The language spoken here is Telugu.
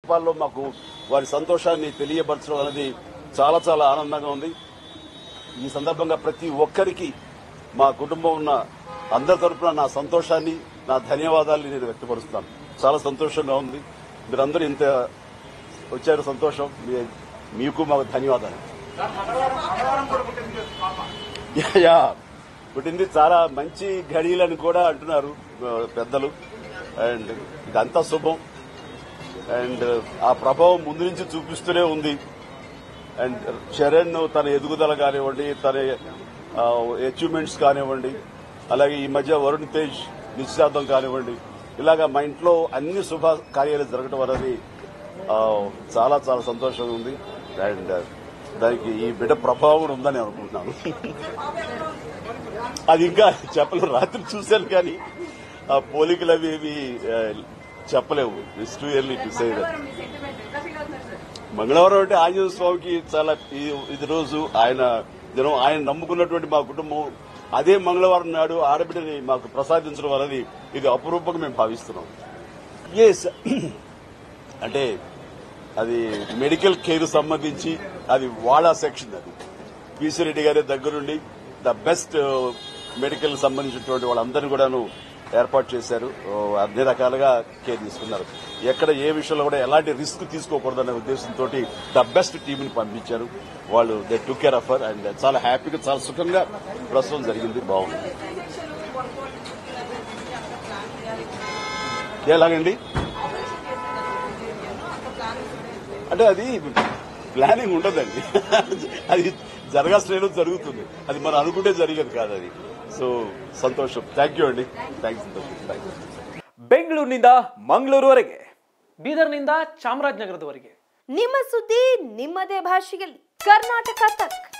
రూపాల్లో మాకు వారి సంతోషాన్ని తెలియపరచడం అనేది చాలా చాలా ఆనందంగా ఉంది. ఈ సందర్భంగా ప్రతి ఒక్కరికి మా కుటుంబం ఉన్న అందరి తరఫున నా సంతోషాన్ని, నా ధన్యవాదాలని నేను వ్యక్తపరుస్తున్నాను. చాలా సంతోషంగా ఉంది. మీరందరూ ఇంత వచ్చారు, సంతోషం. మీకు మాకు ధన్యవాదాలు. పుట్టింది చాలా మంచి ఘడియలని కూడా అంటున్నారు పెద్దలు. అండ్ ఇదంతా శుభం. అండ్ ఆ ప్రభావం ముందు నుంచి చూపిస్తూనే ఉంది. అండ్ చరణ్ తన ఎదుగుదల కానివ్వండి, తన అచీవ్మెంట్స్ కానివ్వండి, అలాగే ఈ మధ్య వరుణ్ తేజ్ నిశ్చితార్థం కానివ్వండి, ఇలాగా మా ఇంట్లో అన్ని శుభ కార్యాలు జరగడం అనేది చాలా చాలా సంతోషంగా ఉంది. అండ్ దానికి ఈ బిడ్డ ప్రభావం ఉందని అనుకుంటున్నాను. అది ఇంకా చెప్పలేము. రాత్రి చూశాను కానీ ఆ పోలికలు అవి ఇవి చెప్పలేవు. It's too early to say that. మంగళవారం అంటే ఆంజనేయ స్వామికి చాలా ఇది రోజు. ఆయన నమ్ముకున్నటువంటి మా కుటుంబం అదే మంగళవారం నాడు ఆడబిడ్డని మాకు ప్రసాదించడం అనేది ఇది అపురూపంగా మేము భావిస్తున్నాం. ఎస్, అంటే అది మెడికల్ కేర్ సంబంధించి అది వాడా సెక్షన్. అది పీసీ రెడ్డి గారి దగ్గరుండి ద బెస్ట్ మెడికల్ సంబంధించినటువంటి వాళ్ళందరినీ కూడాను ఏర్పాటు చేశారు. అన్ని రకాలుగా కేర్ తీసుకున్నారు. ఎక్కడ ఏ విషయంలో కూడా ఎలాంటి రిస్క్ తీసుకోకూడదనే ఉద్దేశంతో ద బెస్ట్ టీంని పంపించారు. వాళ్ళు they took care of her. And చాలా హ్యాపీగా, చాలా సుఖంగా ప్రసవం జరిగింది. బాగుంది. ఎలాగండి అంటే అది ప్లానింగ్ ఉండదండి. అది జరగాల్సిన జరుగుతుంది. అది మనం అనుకుంటే జరిగేది కాదు అది. సో సంతోషం. థ్యాంక్ యూ అండి. థ్యాంక్స్ సంతోషం. ಬೆಂಗಳೂರಿನಿಂದ ಮಂಗಳೂರುವರೆಗೆ, ಬೀದರ್ನಿಂದ ಚಾಮರಾಜನಗರದವರೆಗೆ ನಿಮ್ಮ ಸುದ್ದಿ ನಿಮ್ಮದೇ ಭಾಷೆಯಲ್ಲಿ ಕರ್ನಾಟಕ ತಕ್.